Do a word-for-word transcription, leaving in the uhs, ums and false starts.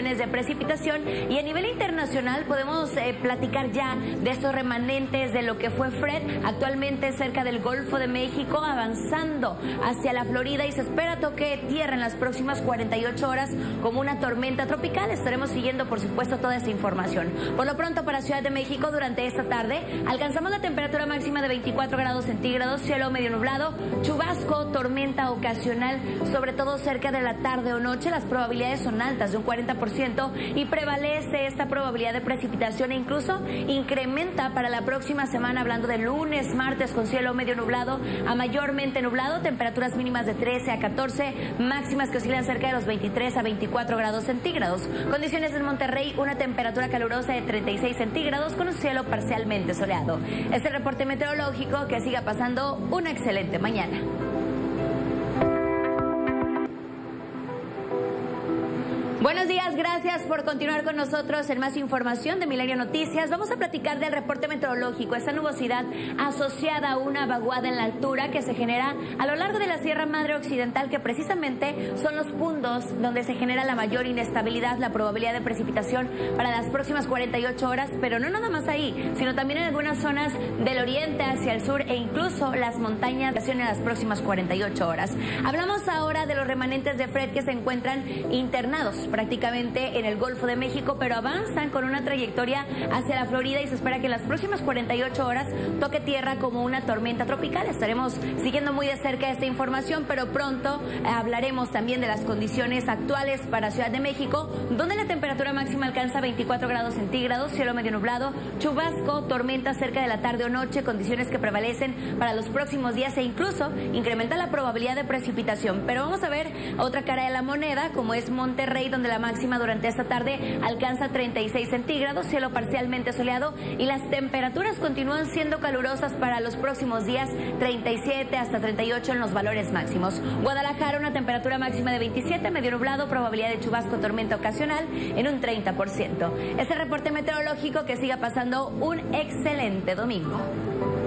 condiciones de precipitación. Y a nivel internacional podemos eh, platicar ya de estos remanentes de lo que fue Fred, actualmente cerca del Golfo de México, avanzando hacia la Florida, y se espera toque tierra en las próximas cuarenta y ocho horas como una tormenta tropical. Estaremos siguiendo, por supuesto, toda esta información. Por lo pronto, para Ciudad de México, durante esta tarde alcanzamos la temperatura máxima de veinticuatro grados centígrados, cielo medio nublado, chubasco, tormenta ocasional, sobre todo cerca de la tarde o noche. Las probabilidades son altas, de un cuarenta por ciento, y prevalece esta probabilidad de precipitación e incluso incrementa para la próxima semana, hablando de lunes, martes, con cielo medio nublado a mayormente nublado, temperaturas mínimas de trece a catorce, máximas que oscilan cerca de los veintitrés a veinticuatro grados centígrados. Condiciones en Monterrey, una temperatura calurosa de treinta y seis centígrados con un cielo parcialmente soleado. Este reporte meteorológico, que siga pasando una excelente mañana. Buenos días, gracias por continuar con nosotros en más información de Milenio Noticias. Vamos a platicar del reporte meteorológico, esta nubosidad asociada a una vaguada en la altura que se genera a lo largo de la Sierra Madre Occidental, que precisamente son los puntos donde se genera la mayor inestabilidad, la probabilidad de precipitación para las próximas cuarenta y ocho horas, pero no nada más ahí, sino también en algunas zonas del oriente hacia el sur e incluso las montañas en las próximas cuarenta y ocho horas. Hablamos ahora de los remanentes de Fred que se encuentran internados prácticamente en el Golfo de México, pero avanzan con una trayectoria hacia la Florida y se espera que en las próximas cuarenta y ocho horas toque tierra como una tormenta tropical. Estaremos siguiendo muy de cerca esta información, pero pronto hablaremos también de las condiciones actuales para Ciudad de México, donde la temperatura máxima alcanza veinticuatro grados centígrados, cielo medio nublado, chubasco, tormenta cerca de la tarde o noche, condiciones que prevalecen para los próximos días e incluso incrementa la probabilidad de precipitación. Pero vamos a ver otra cara de la moneda, como es Monterrey, donde la máxima durante esta tarde alcanza treinta y seis centígrados, cielo parcialmente soleado, y las temperaturas continúan siendo calurosas para los próximos días, treinta y siete hasta treinta y ocho en los valores máximos. Guadalajara, una temperatura máxima de veintisiete, medio nublado, probabilidad de chubasco, tormenta ocasional en un treinta por ciento. Este reporte meteorológico, que siga pasando un excelente domingo.